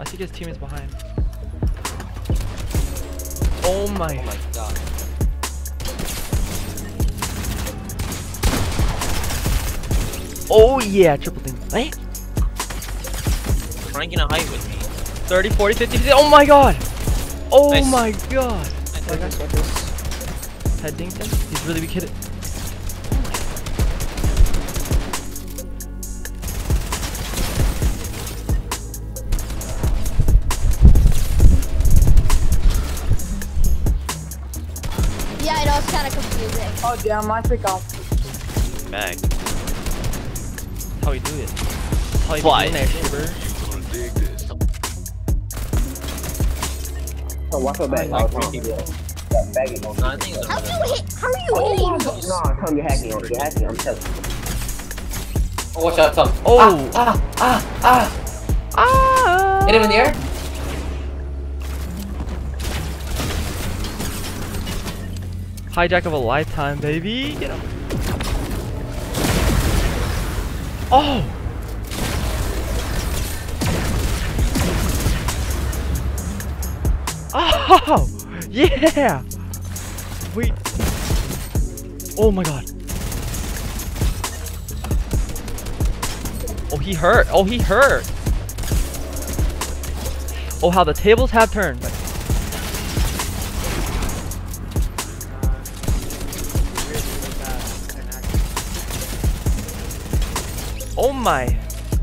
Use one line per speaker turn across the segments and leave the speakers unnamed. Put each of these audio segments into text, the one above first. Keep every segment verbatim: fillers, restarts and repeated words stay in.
I think his team is behind. Oh my.
Oh my god.
Oh yeah, triple thing. Hey.
Trying to get a height with me.
thirty, forty, fifty, fifty. Oh my god. Oh
Nice.
my god.
Nice.
Head dinked him. He's really weak hit it.
Yeah, I know, it's kind of confusing.
Oh damn, my pick off.
Back.
That's how we do it. That's how you
Fly.
do that shit, bro.
Oh, watch your back.
Like
Oh,
three people.
yeah, baggy on
No, I think it's
How
over.
do you hit? How are you
Oh,
hitting?
no, I'm telling you, hacking on you, hacking. I'm telling you.
Oh, watch out, Tom.
Oh.
Ah, ah, ah,
Ah.
ah. Hit him in the air.
Hijack of a lifetime, baby. Get him. Oh. Oh. Yeah. Wait. Oh my god. Oh, he hurt. Oh, he hurt. Oh, how the tables have turned. Like, oh my.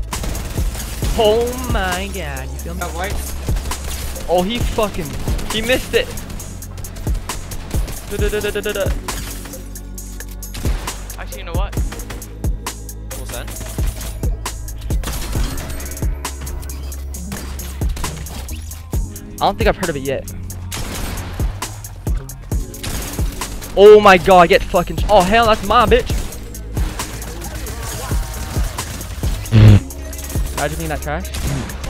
Oh my god. You feel me?
Right.
Oh, he fucking. He missed it. Da -da -da -da -da -da -da. Actually, you know what?
What's that?
I don't think I've heard of it yet. Oh my god, get fucking. Oh hell, that's my bitch. Imagine being that trash.